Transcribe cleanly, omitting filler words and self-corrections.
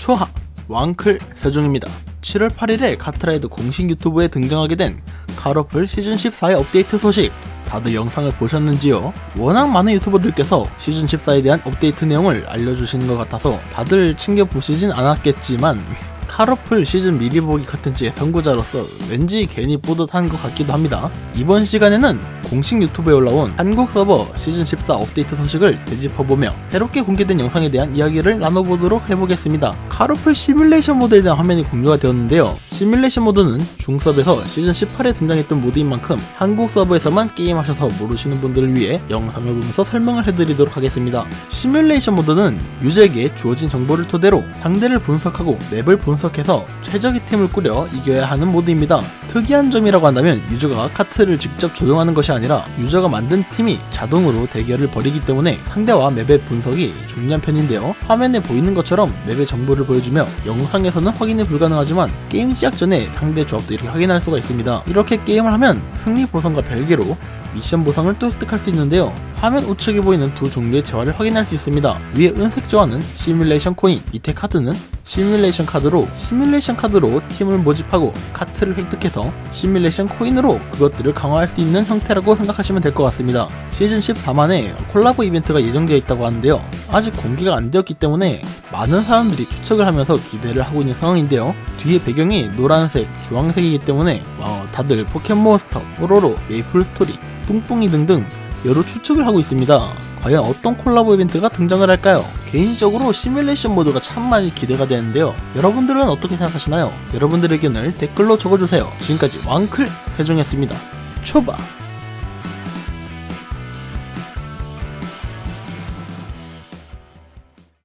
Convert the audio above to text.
초하! 왕클 세종입니다. 7월 8일에 카트라이더 공식 유튜브에 등장하게 된 칼오플 시즌 14의 업데이트 소식, 다들 영상을 보셨는지요? 워낙 많은 유튜버들께서 시즌 14에 대한 업데이트 내용을 알려주시는 것 같아서 다들 챙겨보시진 않았겠지만 칼오플 시즌 미리 보기 컨텐츠의 선구자로서 왠지 괜히 뿌듯한 것 같기도 합니다. 이번 시간에는 공식 유튜브에 올라온 한국 서버 시즌 14 업데이트 소식을 되짚어보며 새롭게 공개된 영상에 대한 이야기를 나눠보도록 해보겠습니다. 칼오플 시뮬레이션 모드에 대한 화면이 공개가 되었는데요. 시뮬레이션 모드는 중섭에서 시즌 18에 등장했던 모드인 만큼 한국 서버에서만 게임하셔서 모르시는 분들을 위해 영상을 보면서 설명을 해드리도록 하겠습니다. 시뮬레이션 모드는 유저에게 주어진 정보를 토대로 상대를 분석하고 맵을 분석해서 최적의 팀을 꾸려 이겨야 하는 모드입니다. 특이한 점이라고 한다면 유저가 카트를 직접 조종하는 것이 아니라 유저가 만든 팀이 자동으로 대결을 벌이기 때문에 상대와 맵의 분석이 중요한 편인데요. 화면에 보이는 것처럼 맵의 정보를 보여주며 영상에서는 확인이 불가능하지만 게임 시작 전에 상대 조합도 이렇게 확인할 수가 있습니다. 이렇게 게임을 하면 승리 보상과 별개로 미션 보상을 또 획득할 수 있는데요. 화면 우측에 보이는 두 종류의 재화를 확인할 수 있습니다. 위에 은색 재화는 시뮬레이션 코인, 밑에 카드는 시뮬레이션 카드로 팀을 모집하고 카트를 획득해서 시뮬레이션 코인으로 그것들을 강화할 수 있는 형태라고 생각하시면 될 것 같습니다. 시즌 14만에 콜라보 이벤트가 예정되어 있다고 하는데요. 아직 공개가 안 되었기 때문에 많은 사람들이 추측을 하면서 기대를 하고 있는 상황인데요. 뒤에 배경이 노란색, 주황색이기 때문에 다들 포켓몬스터, 뽀로로, 메이플스토리, 뿡뿡이 등등 여러 추측을 하고 있습니다. 과연 어떤 콜라보 이벤트가 등장을 할까요? 개인적으로 시뮬레이션 모드가 참 많이 기대가 되는데요. 여러분들은 어떻게 생각하시나요? 여러분들의 의견을 댓글로 적어주세요. 지금까지 왕클 세종이었습니다. 초바!